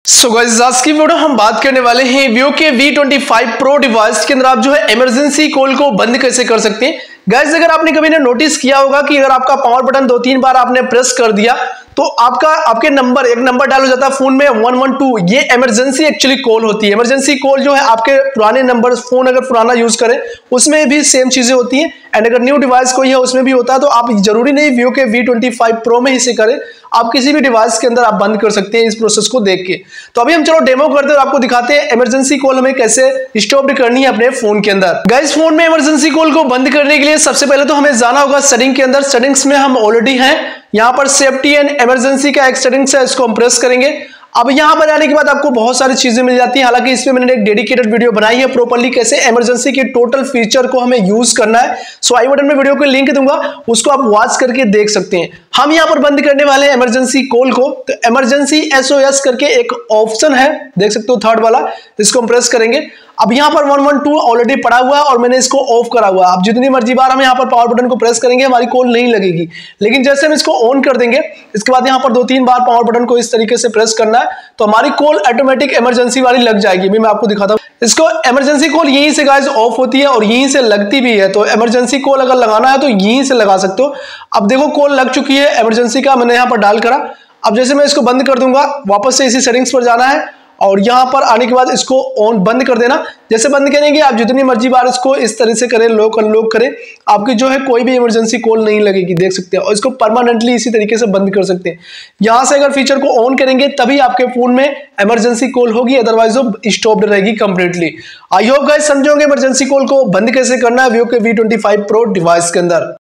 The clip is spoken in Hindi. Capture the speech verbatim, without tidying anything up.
सो गाइस आज की वीडियो हम बात करने वाले हैं वीवो के V twenty five pro device के अंदर आप जो है इमरजेंसी कॉल को बंद कैसे कर सकते हैं। गाइस अगर आपने कभी ने नोटिस किया होगा कि अगर आपका पावर बटन दो तीन बार आपने प्रेस कर दिया तो आपका आपके नंबर एक नंबर डायल हो जाता है फोन में वन वन टू। ये इमरजेंसी एक्चुअली कॉल होती है। इमरजेंसी कॉल जो है आपके पुराने नंबर फोन अगर पुराना यूज करें उसमें भी सेम चीजें होती हैं एंड अगर न्यू डिवाइस कोई है उसमें भी होता है। तो आप जरूरी नहीं वीवो के वी ट्वेंटी फाइव प्रो में ही से करें, आप किसी भी डिवाइस के अंदर आप बंद कर सकते हैं इस प्रोसेस को देख के। तो अभी हम चलो डेमो करते हैं और आपको दिखाते हैं इमरजेंसी कॉल हमें कैसे स्टॉप करनी है अपने फोन के अंदर। गाइस फोन में इमरजेंसी कॉल को बंद करने के लिए सबसे पहले तो हमें जाना होगा सेटिंग के अंदर। सेटिंग्स में हम ऑलरेडी हैं, यहाँ पर सेफ्टी एंड इमरजेंसी का एक सेटिंग्स है, इसको हम प्रेस करेंगे। अब यहाँ पर आने के बाद आपको बहुत सारी चीजें मिल जाती हैं। हालांकि इसमें मैंने एक डेडिकेटेड वीडियो बनाई है प्रॉपर्ली कैसे इमरजेंसी के टोटल फीचर को हमें यूज करना है। सो आई बटन में वीडियो को लिंक दूंगा, उसको आप वॉच करके देख सकते हैं। हम यहाँ पर बंद करने वाले हैं इमरजेंसी कॉल को। तो इमरजेंसी एसओएस करके एक ऑप्शन है, देख सकते हो थर्ड वाला, इसको हम प्रेस करेंगे। अब यहाँ पर वन वन टू ऑलरेडी पड़ा हुआ है और मैंने इसको ऑफ करा हुआ है। अब जितनी मर्जी बार हम यहाँ पर पावर बटन को प्रेस करेंगे हमारी कॉल नहीं लगेगी, लेकिन जैसे हम इसको ऑन कर देंगे इसके बाद यहाँ पर दो तीन बार पावर बटन को इस तरीके से प्रेस करना है तो हमारी कॉल ऑटोमेटिक इमरजेंसी वाली लग जाएगी। अभी मैं आपको दिखाता हूँ। इसको इमरजेंसी कॉल यहीं से गाइस ऑफ होती है और यहीं से लगती भी है। तो इमरजेंसी कॉल अगर लगाना है तो यहीं से लगा सकते हो। अब देखो कॉल लग चुकी है इमरजेंसी का, मैंने यहाँ पर डायल करा। अब जैसे मैं इसको बंद कर दूंगा, वापस से इसी सेटिंग्स पर जाना है और यहाँ पर आने के बाद इसको ऑन बंद कर देना। जैसे बंद करेंगे आप जितनी मर्जी बार इसको इस तरह से करें, लॉक अनलॉक करें, आपकी जो है कोई भी इमरजेंसी कॉल नहीं लगेगी, देख सकते हैं। और इसको परमानेंटली इसी तरीके से बंद कर सकते हैं। यहाँ से अगर फीचर को ऑन करेंगे तभी आपके फोन में इमरजेंसी कॉल होगी, अदरवाइज वो स्टॉप्ड रहेगी कंप्लीटली। आई होप गाइस समझोगे इमरजेंसी कॉल को बंद कैसे करना है वीवो के V twenty five pro device के अंदर।